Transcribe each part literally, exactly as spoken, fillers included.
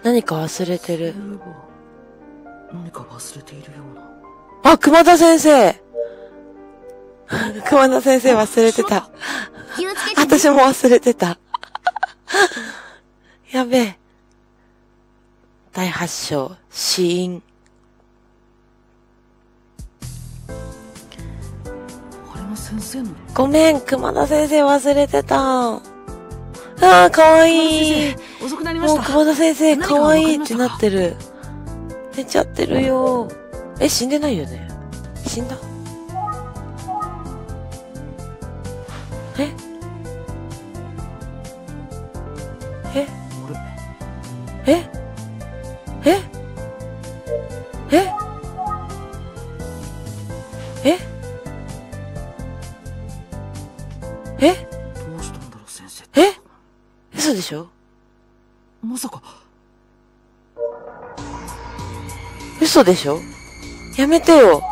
何か忘れてる。 何か忘れているような。 あ、熊田先生熊田先生忘れてた。私も忘れてた。やべえ。だいはち章、死因。 あれも先生の。 ごめん、熊田先生忘れてた。ああ、かわいい。 遅くなりました。 もう熊田先生かわいいってなってる。寝ちゃってるよ。え、死んでないよね。死んだ？ええええええええどうしたんだろう先生。 え嘘でしょ？ まさか。 嘘でしょ？やめてよ。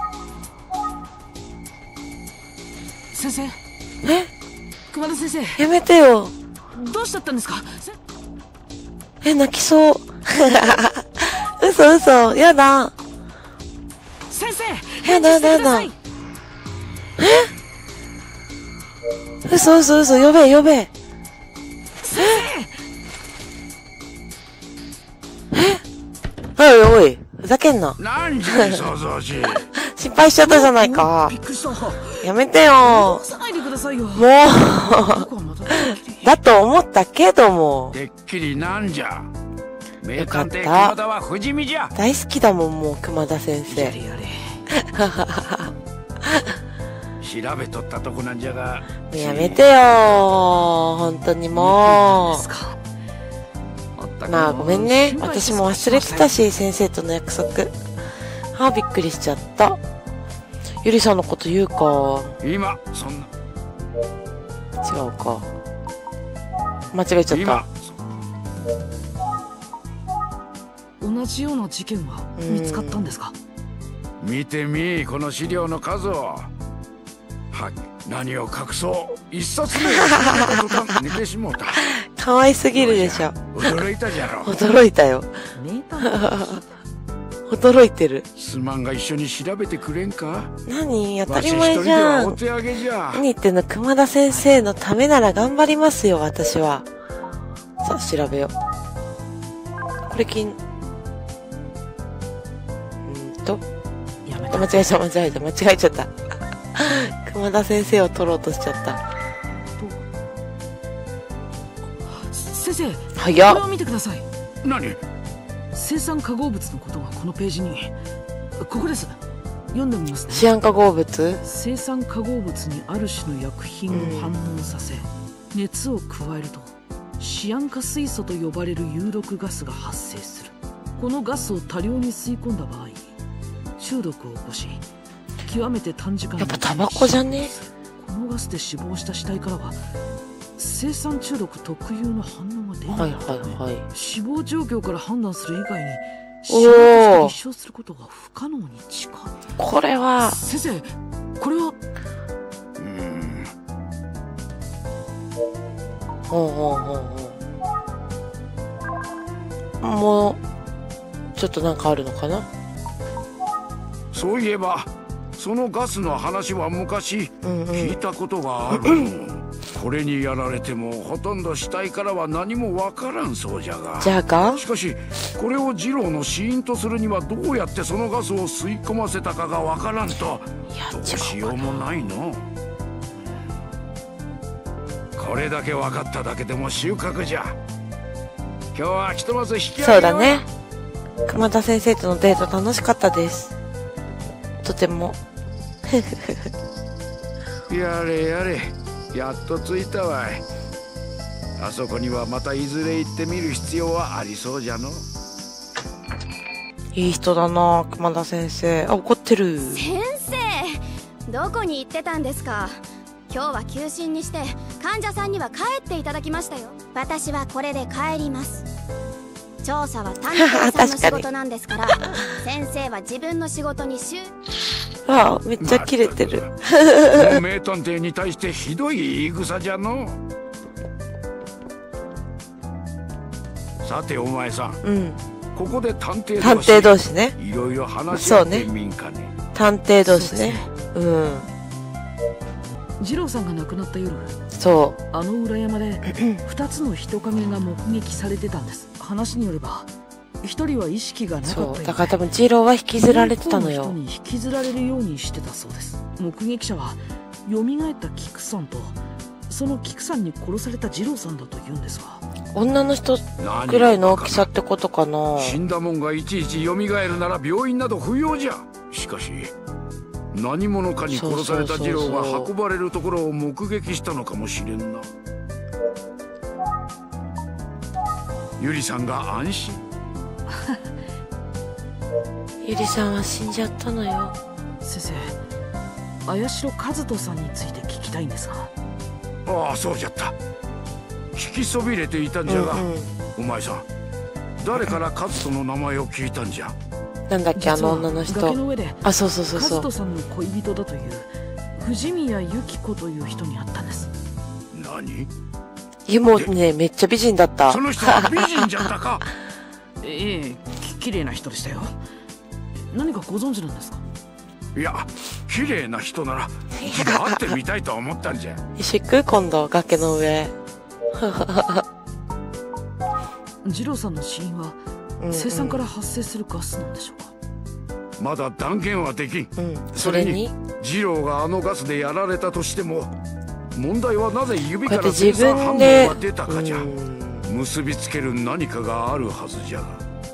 先生。 え熊田先生。 やめてよ。 どうしちゃったんですか？ え、泣きそう。嘘嘘。やだ。 先生やだやだやだ。え嘘嘘嘘。呼べ呼べ。ええおいおい。ふざけんな。 何時に想像し。 失敗しちゃったじゃないか。 びっくりした。 やめてよ。 さないでくださいよ。 もう。だと思ったけども。 てっきりなんじゃ。名探偵よかった熊田は不死身じゃ。 大好きだもん、もう熊田先生。 やれやれ。 調べとったとこなんじゃが。 やめてよー。本当にもう。まあごめんね。私も忘れてたし、先生との約束。ああ、びっくりしちゃった。ゆりさんのこと言うか。 今、そんな。 違うか。間違えちゃった。 同じような事件は見つかったんですか？ 見てみ、この資料の数を。はい、何を隠そう。一冊目が抜けてしもうた。 可愛すぎるでしょ。 驚いたじゃろ。 驚いたよ。驚いてる。 すまんが一緒に調べてくれんか？ 何？当たり前じゃん。 お手上げじゃ。 何言ってんの？熊田先生のためなら頑張りますよ、私は。さあ、調べよう。これ金。うんと。やめた。間違えちゃった、間違えちゃった、間違えちゃった。熊田先生を取ろうとしちゃった。 先生、 早っ。 これを見てください。 何？ 生産化合物のことがこのページに。ここです。読んでみますね。 シアン化合物？ 生産化合物にある種の薬品を反応させ、うん、熱を加えるとシアン化水素と呼ばれる有毒ガスが発生する。このガスを多量に吸い込んだ場合、中毒を起こし、極めて短時間で。 やっぱタバコじゃね？ このガスで死亡した死体からは生産中毒特有の反応が出ないため、はいはいはい、死亡状況から判断する以外に死亡として立証することが不可能に近い。 これは先生、これは。うーん。 ほうほうほうほう。もうちょっとなんかあるのかな。 そういえばそのガスの話は昔聞いたことがある、うんうん、これにやられてもほとんど死体からは何もわからんそうじゃが。 じゃがしかしこれを二郎の死因とするにはどうやってそのガスを吸い込ませたかがわからんとどうしようもないの。これだけ分かっただけでも収穫じゃ。今日はひとまず引き上げよう。 そうだね。熊田先生とのデート楽しかったです。とても。 やれやれ、やっと着いたわい。あそこにはまたいずれ行ってみる必要はありそうじゃの。 いい人だな、熊田先生。あ、怒ってる。 先生、どこに行ってたんですか？今日は休診にして患者さんには帰っていただきましたよ。私はこれで帰ります。調査は担当さんの仕事なんですから先生は自分の仕事に集。 ああ、めっちゃキレてる。 この名探偵に対してひどい言い草じゃの。 さてお前さん、 うん。 ここで探偵同士探偵同士ね。 いろいろ話し合ってみんかね。 探偵同士ね。うん。 二郎さんが亡くなった夜、 そう。 あの裏山で二つの人影が目撃されてたんです。話によれば一人は意識がなかったようで、 そう。だから多分二郎は引きずられてたのよ。 もう一人の人に引きずられるようにしてたそうです。目撃者は蘇った菊さんとその菊さんに殺された二郎さんだと言うんですが、 女の人ぐらいの大きさってことかな。 死んだもんがいちいち蘇るなら病院など不要じゃ。しかし何者かに殺された次郎が運ばれるところを目撃したのかもしれんな。ゆりさんが安心。 ゆりさんは死んじゃったのよ。 先生、綾代和人さんについて聞きたいんですが。 ああ、そうじゃった。聞きそびれていたんじゃが、うんうん、お前さん誰から和人の名前を聞いたんじゃ。 なんだっけ、あの女の人。 崖の上であ、そうそうそうそう。 和人さんの恋人だという藤宮由紀子という人に会ったんです。 何？ いや、もうね、めっちゃ美人だった。 その人は美人じゃったか。 ええ、き綺麗な人でしたよ。何かご存知なんですか？ いや、綺麗な人なら一度会ってみたいと思ったんじゃ。 一緒行く？今度崖の上。 二郎さんの死因は青酸から発生するガスなんでしょうか？ まだ断言はできん、 うん、それに二郎があのガスでやられたとしても、問題はなぜ指から自青酸反応分でが出たかじゃ。結びつける何かがあるはずじゃが。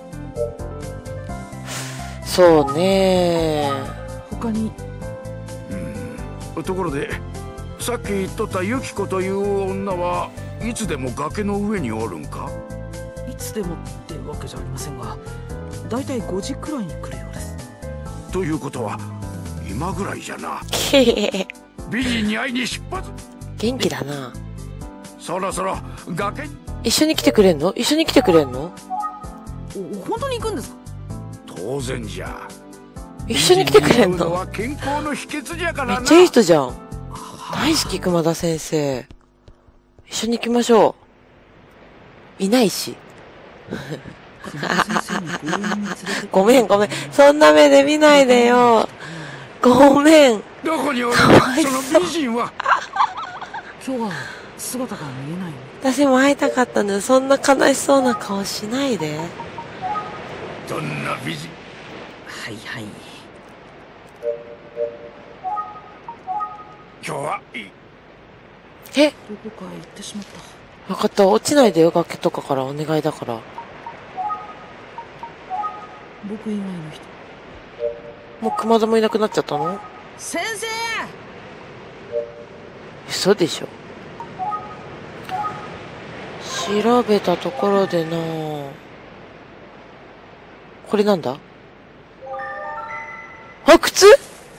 そうね。 他に。 うん。ところでさっき言っとったユキコという女はいつでも崖の上におるんか？ いつでもってわけじゃありませんが、だいたいごじくらいに来るようです。 ということは今ぐらいじゃな。美人に会いに出発。 元気だな。 そろそろ崖に。 一緒に来てくれんの？一緒に来てくれんの？ 本当に行くんですか？ 当然じゃ。 一緒に来てくれんの？ は健康の秘訣じゃからな。 めっちゃいい人じゃん。大好き、熊田先生。一緒に行きましょう。いないし。ごめんごめん。そんな目で見ないでよ。ごめん。 どこにおるその美人は。 今日は姿が見えない。 私も会いたかったので、そんな悲しそうな顔しないで。 どんな美人？ はいはい。 今日はいい。 え？ どこかへ行ってしまった。 分かった。落ちないでよ、崖とかからお願いだから。 僕以外の人。 もう熊田もいなくなっちゃったの？ 先生！ 嘘でしょ。調べたところでな。これなんだ？あ、靴？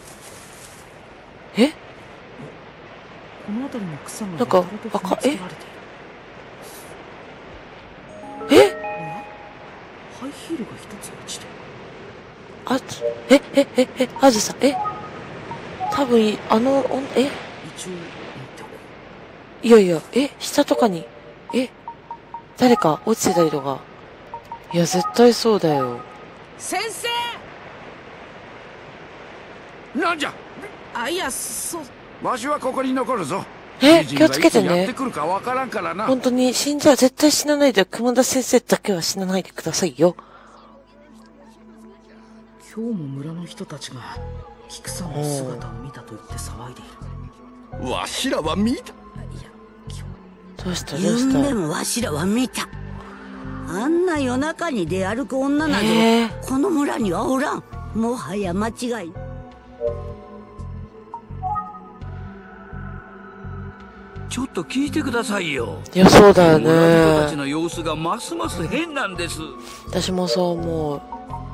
え？ この辺りの草がなんか赤え？え？ ハイヒールが一つ落ちて。 あ、え、え、え、え、あずさ、え、多分、あの、おん、え、 一応、 いやいや、え、下とかに、え、誰か落ちてたりとか。いや、絶対そうだよ。 先生！ なんじゃ？ あ、いや、そう。 わしはここに残るぞ。 え、気をつけてね。 やってくるかわからんからな。 本当に死んじゃ絶対死なないで、熊田先生だけは死なないでくださいよ。 今日も村の人たちが菊さんの姿を見たと言って騒いでいる。 わしらは見た。いや、 今日どうしたどうした。 夢もわしらは見た。あんな夜中に出歩く女など、 えー、 この村にはおらん。もはや間違い。 ちょっと聞いてくださいよ。 いや、そうだよね。 村人たちの様子がますます変なんです。 私もそう思う。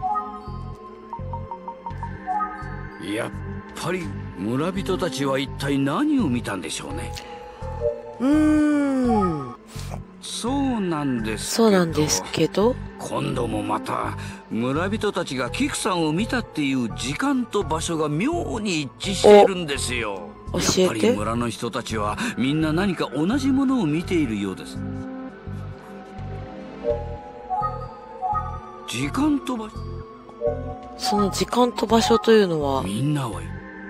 やっぱり村人たちは一体何を見たんでしょうね。 うーん。 そうなんですけど。 そうなんですけど。 今度もまた村人たちがキクさんを見たっていう時間と場所が妙に一致しているんですよ。 教えて。 やっぱり村の人たちはみんな何か同じものを見ているようです。 時間と場所。 その時間と場所というのは、 みんなは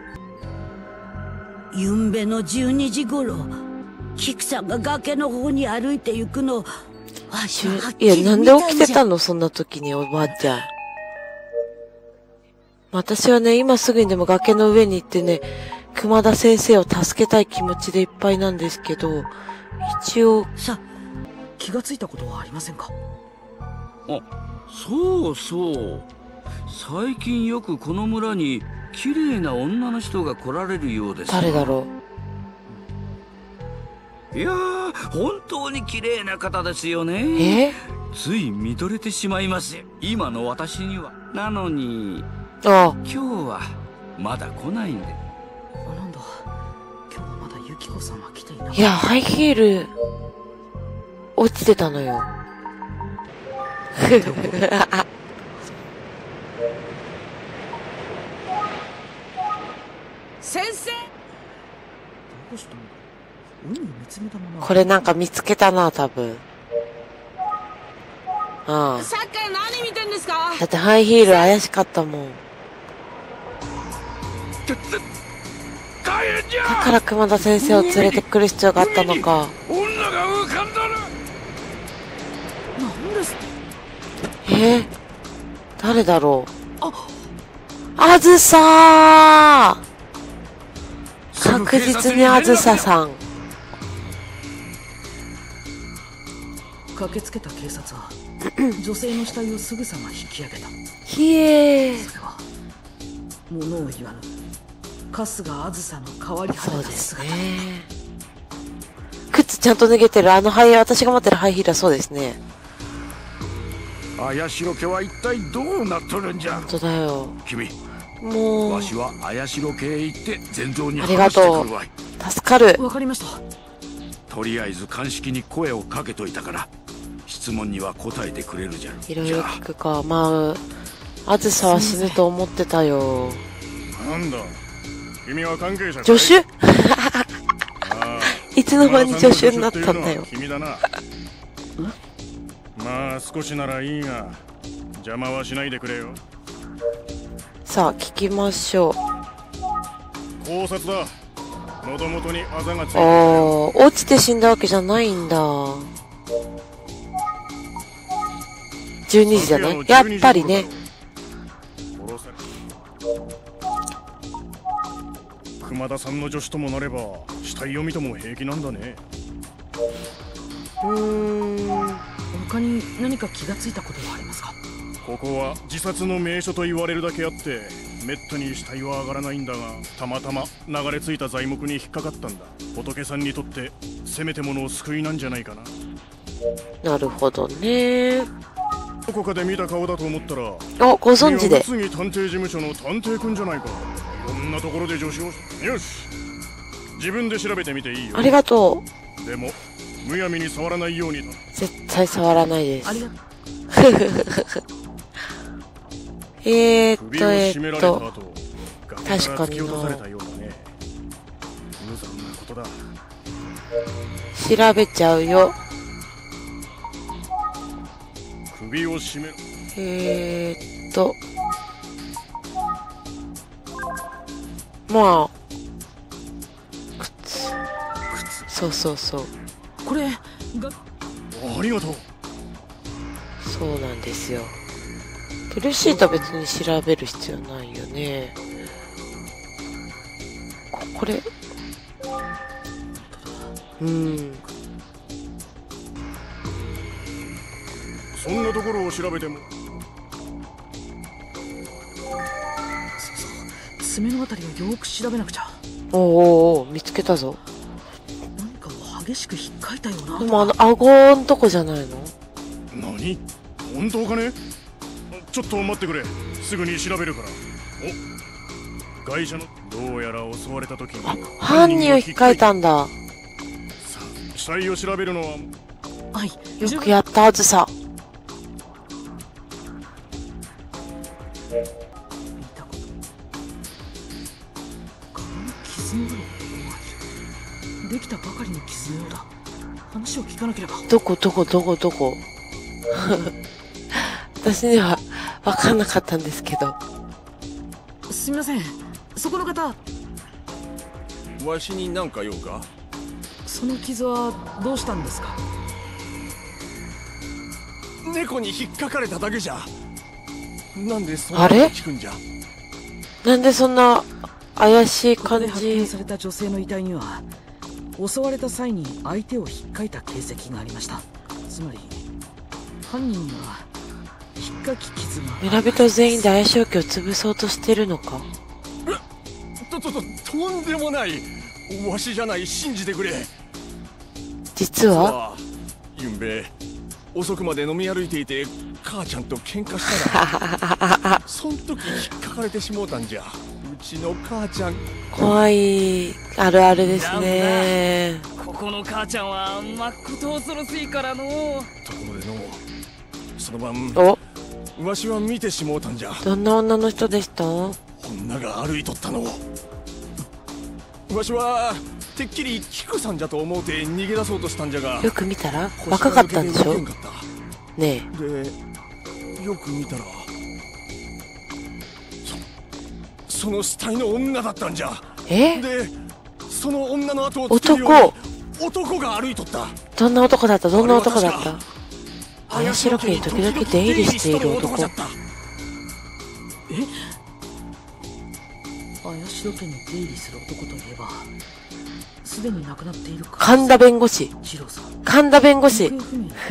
ゆんべのじゅうにじ頃、キクさんが崖の方に歩いて行くの、わしははっきいや、 り見なんたんじゃ。 で起きてたのそんな時に、おばあちゃん。私はね、今すぐにでも崖の上に行ってね、熊田先生を助けたい気持ちでいっぱいなんですけど、一応、 さ、気がついたことはありませんか？ あ、そうそう。最近よくこの村に綺麗な女の人が来られるようです。 誰だろいやー、本当に綺麗な方ですよね。 えつい見とれてしまいますよ、今の私には。なのに、 あ今日はまだ来ないんで。 あ、なんだ。今日はまだユキコさんは来ていなかった。 いや、ハイヒール、落ちてたのよ。 先生。どうしたの？海を見つめたまま。 これなんか見つけたな、多分。ああ。 さっきから何見てんですか？ だってハイヒール怪しかったもん。 大変じゃ。 だから熊田先生を連れてくる必要があったのか。 女が浮かんだら。 なんですって？ えー、誰だろう。 あ、 あずさー。確実にあずささん。 駆けつけた警察は女性の死体をすぐさま引き上げた。 ひえー。 それは物を言わぬ春日あずさの変わり果てたそうです姿。 ね。靴ちゃんと脱げてる。あのハイ、私が持ってるハイヒールはそうですね。 綾代家は一体どうなっとるんじゃ。 本当だよ。 君、 もうわしは綾代家へ行って全蔵にありが話してとうくるわい。 助かる。 わかりました。 とりあえず鑑識に声をかけといたから質問には答えてくれるじゃろ。 いろいろ聞くか。まあ、あずさは死ぬと思ってたよ。 なんだ君は関係者かい？ 助手ああいつの間に助手になったんだよ。 君だな。まあ少しならいいが邪魔はしないでくれよ。 さあ、聞きましょう。 考察だ。喉元にあざがついてる。 おー、落ちて死んだわけじゃないんだ。じゅうにじだね。やっぱりね。 殺され熊田さんの助手ともなれば死体を見ても平気なんだね。 うーん。 他に何か気がついたことはありますか？ ここは自殺の名所と言われるだけあってめったに死体は上がらないんだが、たまたま流れ着いた材木に引っかかったんだ。仏さんにとってせめてもの救いなんじゃないかな。 なるほどね。 どこかで見た顔だと思ったら、 あ、ご存知で。 次探偵事務所の探偵くんじゃないか。いろんなところで助手を。よし、自分で調べてみていいよ。 ありがとう。 でもむやみに触らないようにだ。 絶対触らないです。 ありがとう。 えーっと、 首をえ絞められたーっと。 後、崖から突き落とされたようだね。無残なことだ。 調べちゃうよ。 首を絞める。 えーっと。まあ。靴。そうそうそう。 これがありがとう。 そうなんですよ。ブルーシートは別に調べる必要ないよね。こ、これ。うん。 そんなところを調べても。 爪のあたりをよく調べなくちゃ。 おーおーおー、見つけたぞ。 何かを激しく引っかいたような。 でもあの、顎んとこじゃないの？ 何？本当かね？ちょっと待ってくれ。すぐに調べるから。お、会社のどうやら襲われた時に犯人を引っかいたんだ。 さあ、死体を調べるのは。 はい。 よくやった、あずさ。 見たこと顔に傷のある男がいる。できたばかりの傷のようだ。話を聞かなければ。 どこどこどこどこ私には分かんなかったんですけど。 すみません、そこの方。 わしに何か用か？ その傷はどうしたんですか？ 猫に引っかかれただけじゃ。なんでそんなあれ聞くんじゃ？ なんでそんな怪しいここで感じ。 発見された女性の遺体には襲われた際に相手を引っかいた形跡がありました。つまり犯人には引っかき傷が。 村人全員で怪しいオケを潰そうとしてるのか？ ととととんでもない。わしじゃない、信じてくれ。 実はゆんべ遅くまで飲み歩いていて母ちゃんと喧嘩したらそん時引っかかれてしもうたんじゃ。うちの母ちゃん怖いあるあるですね。 ここの母ちゃんはまっこと恐ろしいからの。 ところでのその晩おわしは見てしもうたんじゃ。 どんな女の人でした？ 女が歩いとったの。わしはてっきり菊さんじゃと思うて逃げ出そうとしたんじゃが、 よく見たら若かったんでしょ？ねえ。でよく見たらそその死体の女だったんじゃ。 え？ でその女の後をつけるように男が歩いとった。 どんな男だった？どんな男だった？怪しいロケに時々出入りしている男。 え？怪しロケに出入りする男といえばすでに亡くなっている神田弁護士。神田弁護士。違う。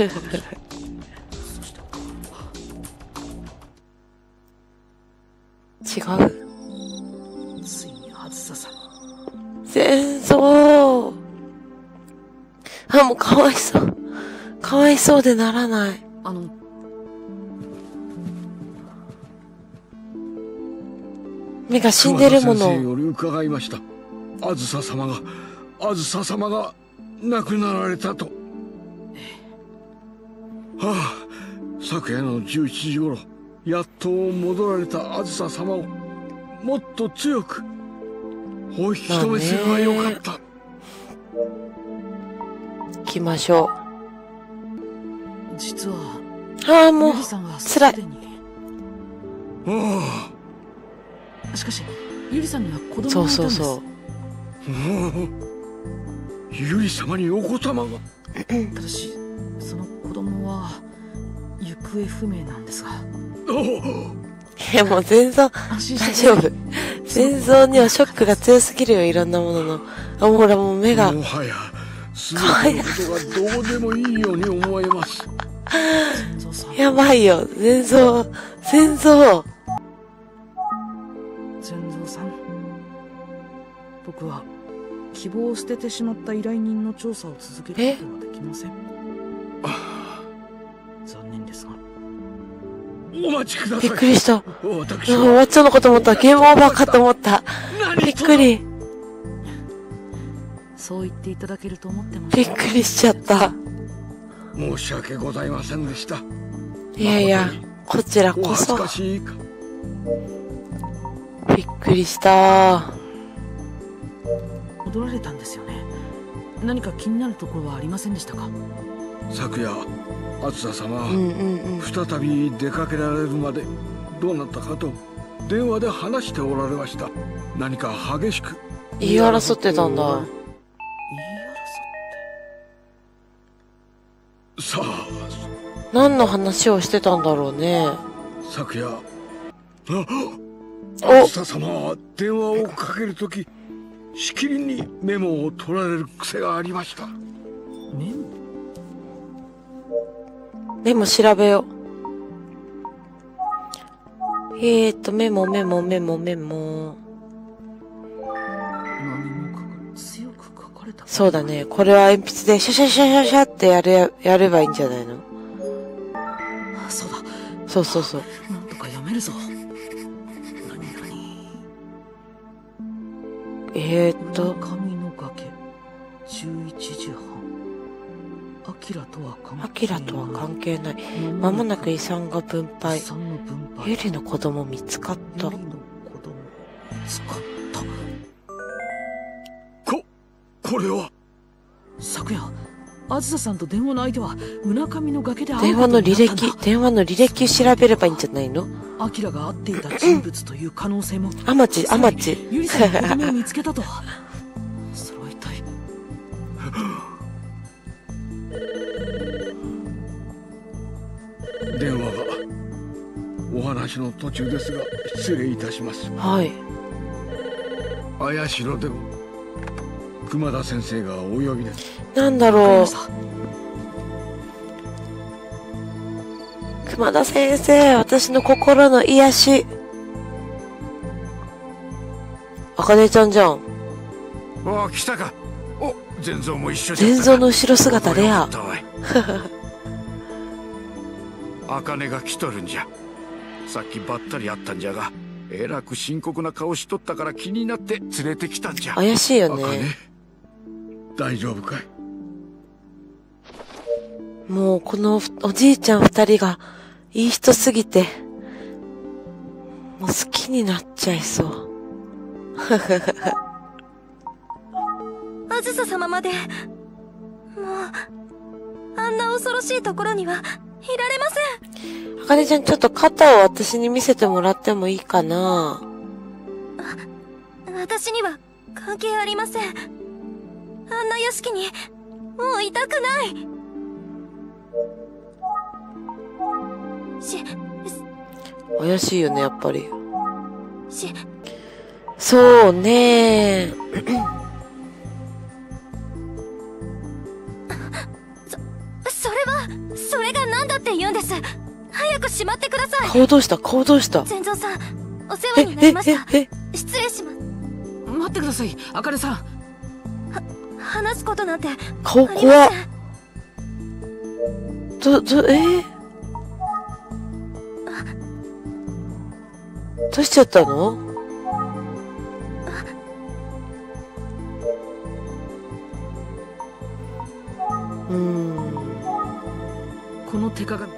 ついにあずささん。 戦争。あ、もうかわいそう。かわいそうでならない。 あの、 目が死んでるもの。 先生より伺いました。あずさ様が、あずさ様が亡くなられたと。はあ、昨夜のじゅういちじ頃、やっと戻られたあずさ様をもっと強くお引き止めすればよかった。 行きましょう。実は、 ああ、もう、辛い。 ああ。しかし、ゆりさんには子供がいたんです。 そうそうそう。 ゆり様にお子様が。 ただし、その子供は行方不明なんですが。 いやもう全然大丈夫。戦争にはショックが強すぎるよ、いろんなものの。あ、もうほらもう目が。 もはや、すべてのことがどうでもいいように思えます。 やばいよ、戦争、戦争。 全蔵さん、僕は希望を捨ててしまった依頼人の調査を続けることはできません。残念ですが。 お待ちください。 びっくりした。 終わっちゃうのかと思った。ゲームオーバーかと思った。びっくり。 そう言っていただけると思ってました。 びっくりしちゃった。 申し訳ございませんでした。 いやいや、こちらこそ。 お恥ずかしいか。 びっくりした。 戻られたんですよね。何か気になるところはありませんでしたか？ 昨夜、あずさ様は、 うんうんうん、 再び出かけられるまでどうなったかと電話で話しておられました。何か激しく言い争ってたんだ。 言い争って。 さあ、 何の話をしてたんだろうね。 昨夜、あずさ様は電話をかけるとき、しきりにメモを取られる癖がありました。 メモ？ メモ調べよう。えーと、メモメモメモメモ。 何もかか強く書かれた。 そうだね。これは鉛筆でシャシャシャシャシャってやれ、やればいいんじゃないの？ あ、そうだ。 そうそうそう。 なんとか読めるぞ。 えーっと。 神の崖、じゅういちじはん。アキラとは関係ない。 アキラとは関係ない。まもなく遺産が分配。ユリの子供見つかった。 ユリの子供見つかった。 こ、これは。 昨夜、 あずささんと電話の相手はうなかみの崖で電話の履歴、電話の履歴調べればいいんじゃないの？ アキラが会っていた人物という可能性も。 アマチ、アマチ。 ユリさんの子供を見つけたと。それは一体。 電話がお話の途中ですが失礼いたします。 はい。 綾代でも熊田先生がお呼びです。 なんだろう。熊田先生、私の心の癒し。あかねちゃんじゃん。 ああ、来たか。お、全蔵も一緒じゃったか。全蔵の後ろ姿レア。 あかねが来とるんじゃ。さっきばったり会ったんじゃが、えらく深刻な顔しとったから気になって連れてきたんじゃ。 怪しいよね。 大丈夫かい？ もうこのおじいちゃん二人がいい人すぎて、もう好きになっちゃいそう。 あずさ様まで、もう、あんな恐ろしいところにはいられません。 あかねちゃん、ちょっと肩を私に見せてもらってもいいかな？ あ、私には関係ありません。あんな屋敷に、もういたくない。し、 怪しいよね、やっぱり。 し、 そうねそ、それは、それが何だって言うんです。早くしまってください。 顔どうした顔どうした全蔵さん、お世話になりました。失礼します。 待ってください、あかねさん。 は、話すことなんて。 顔怖っ。ど、ど、えー、どうしちゃったの？うーん。 この手鏡。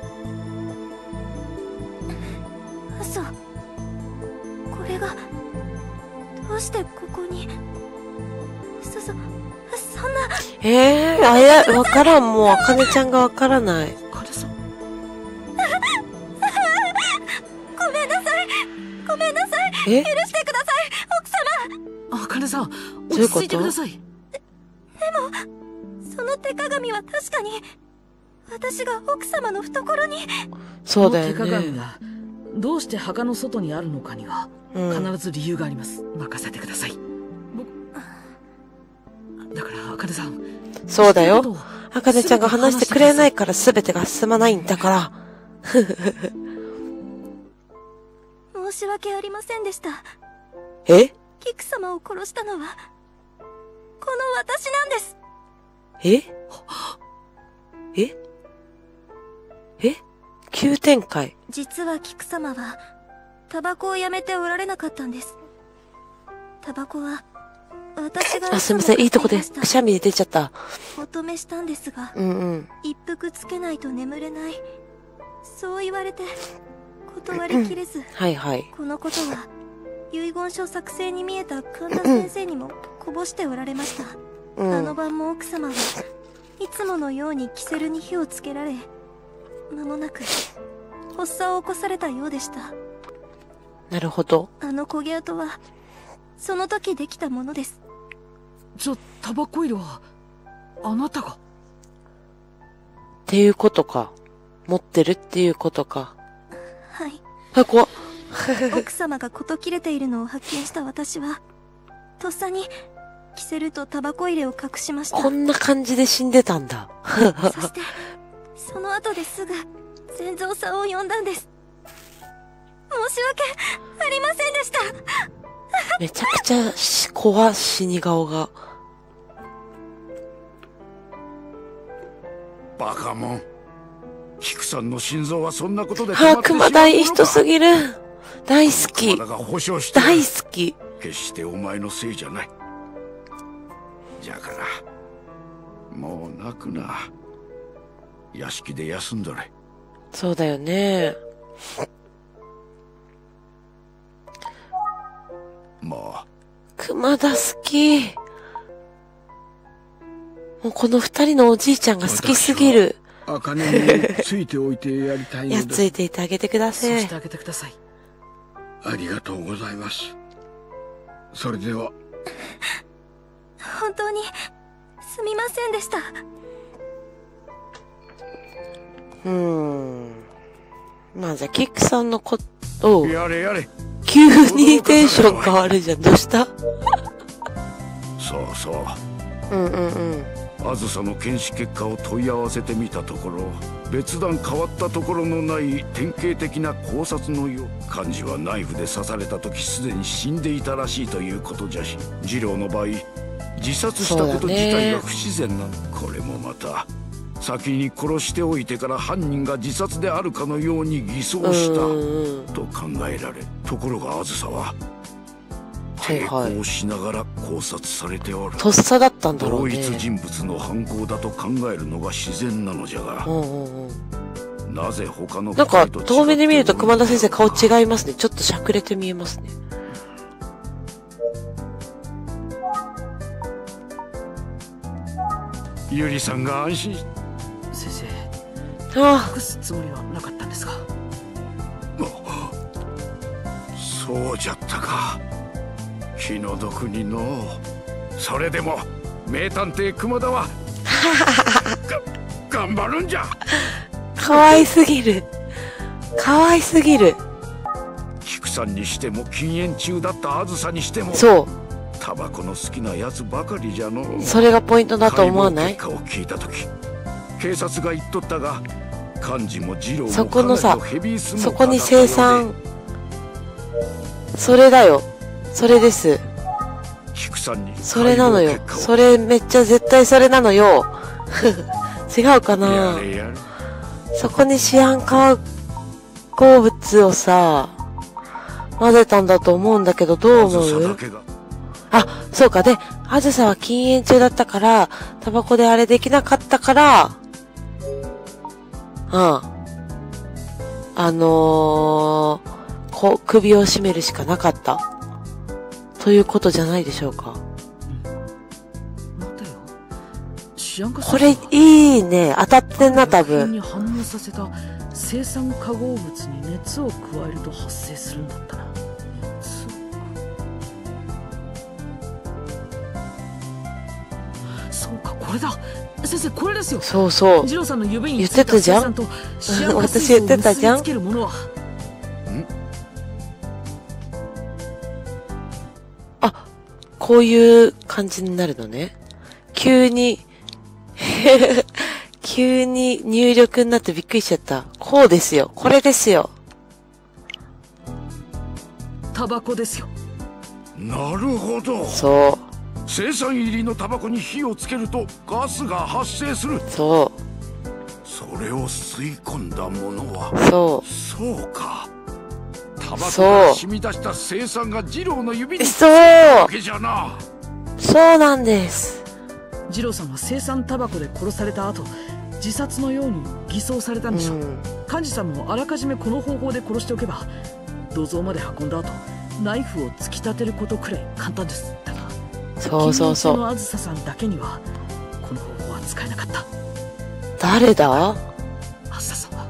嘘。これが、どうしてここに。そ、そ、そんな。 ええー、あや、わからん、もう、あかねちゃんがわからない。 あかねさん。 ごめんなさい。ごめんなさい。 え？ 許してください、奥様。 あかねさん、落ち着いてください。 で、でも、その手鏡は確かに、私が奥様の懐に。 そうだよね。 この手鏡が、どうして墓の外にあるのかには、必ず理由があります。うん、任せてください。だから、あかねさん。 そうだよ。あかねちゃんが話してくれないから全てが進まないんだから。 申し訳ありませんでした。 え？ キク様を殺したのは、この私なんです。 え？え？え？急展開。 実はキク様は、タバコをやめておられなかったんです。タバコは、私が。 あ、すみません。いいとこで、くしゃみ出ちゃった。 お止めしたんですが、 うんうん。 一服つけないと眠れない。そう言われて、断りきれず。 はいはい。 このことは、遺言書作成に見えた神田先生にもこぼしておられました。うん、あの晩も奥様は、いつものようにキセルに火をつけられ、間もなく、発作を起こされたようでした。 なるほど。 あの焦げ跡は、その時できたものです。 じゃ、タバコ入れは、あなたが？ っていうことか。持ってるっていうことか。 はい。 あ、怖っ。 奥様が事切れているのを発見した私は、とっさに、キセルとタバコ入れを隠しました。 こんな感じで死んでたんだ。 そして、その後ですぐ、全蔵さんを呼んだんです。申し訳ありませんでした。 めちゃくちゃし怖い死に顔が。 バカもん。キクさんの心臓はそんなことで。 はあ、熊田いい人すぎる。大好き。大好き。 決してお前のせいじゃない。じゃから、もう泣くな。屋敷で休んどれ。 そうだよね。 もう。 熊田好き。 もうこの二人のおじいちゃんが好きすぎる。 茜についておいてやりたいので。 いや、ついていてあげてください。 そうしてあげてください。 ありがとうございます。それでは。 本当にすみませんでした。 うーん。まあじゃあ、キックさんのことを。 やれやれ。 急にテンション変わるじゃん。どうした？ そうそう。 うんうんうん。 あずさの検視結果を問い合わせてみたところ、別段変わったところのない典型的な考察のよう。幹事はナイフで刺された時すでに死んでいたらしいということじゃし、次郎の場合自殺したこと自体が不自然なの。これもまた先に殺しておいてから犯人が自殺であるかのように偽装したと考えられ、ところがあずさは抵抗しながら考察されておる。 とっさだったんだろうね。 同一人物の犯行だと考えるのが自然なのじゃが、 うんうんうん、 なぜ他のなんか遠目で見ると熊田先生顔違いますね。ちょっとしゃくれて見えますね。 ゆりさんが安心し先生、ああ、 隠すつもりはなかったんですが。 そうじゃったか。気の毒にのう。それでも名探偵熊田は頑張るんじゃ。 かわいすぎる。かわいすぎる。 菊さんにしても禁煙中だったあずさにしても、 そうタバコの好きなやつばかりじゃの。 それがポイントだと思わない？ 解剖結果を聞いた時、警察が言っとったが、幹事も次郎もそこのさ、 ヘビースモーカーだったようで、 そこに生産、それだよ。それです。 菊さんにそれなのよ。それめっちゃ絶対それなのよ。違うかな。 やれやれ。 そこにシアン化合物をさ、混ぜたんだと思うんだけど、どう思う？あ、そうか。で、あずさは禁煙中だったから、タバコであれできなかったから、うん。あのー、こ、首を絞めるしかなかった。ということじゃないでしょうか。これいいね。当たってんな、多分。 に反応させた生産化合物に熱を加えると発生するんだったな。そうか、これだ。先生、これですよ。 そうそう。 次郎さんの指に言ってたじゃん。私言ってたじゃん。あ、こういう感じになるのね。急に急に入力になってびっくりしちゃった。こうですよ。これですよ。 タバコですよ。 なるほど。 そう。 生産入りのタバコに火をつけるとガスが発生する。 そう。 それを吸い込んだものは。 そう。 そうか。タバコが染み出した生産が次郎の指についたわけじゃな。 そうなんです。 次郎さんは生産タバコで殺された後、自殺のように偽装されたんでしょう。うん、幹事さんもあらかじめこの方法で殺しておけば、土蔵まで運んだ後ナイフを突き立てることくらい簡単です。だがそうそうそう。 禁煙中のあずささんだけにはこの方法は使えなかった。 誰だ？ あずささんは。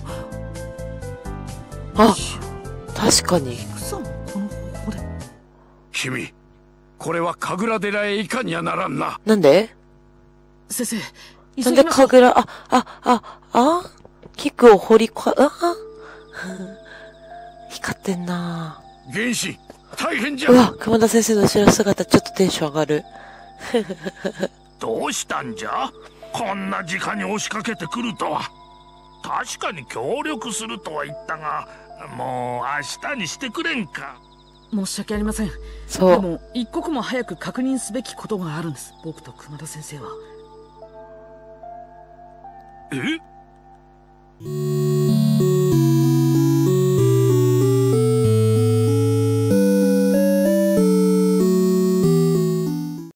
あ、確かに。 この方法で。 君、これは神楽寺へ行かにゃならんな。 なんで？ 先生、 なんで神楽、あ、あ、あ、あ菊を掘りこ、あ光ってんな。 原始、大変じゃ。 うわ、熊田先生の後ろ姿ちょっとテンション上がる。 どうしたんじゃ？こんな時間に押しかけてくるとは。確かに協力するとは言ったが、もう明日にしてくれんか。 申し訳ありません。 そう。 でも一刻も早く確認すべきことがあるんです。僕と熊田先生は。 え？